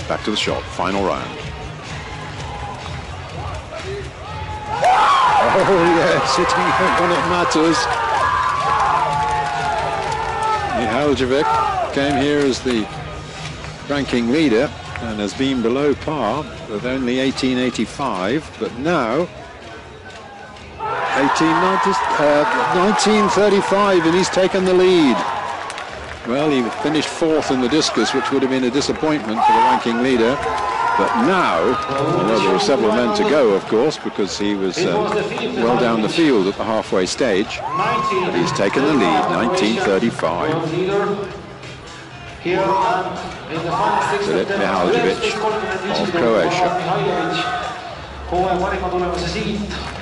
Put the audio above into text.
Back to the shot, final round. Oh yes, hitting when it matters. Mihaljević came here as the ranking leader and has been below par with only 1885, but now 1935, and he's taken the lead. Well, he finished fourth in the discus, which would have been a disappointment for the ranking leader. But now, although there were several men to go, of course, because he was well down the field at the halfway stage, but he's taken the lead, 1935. Filip Mihaljević of Croatia.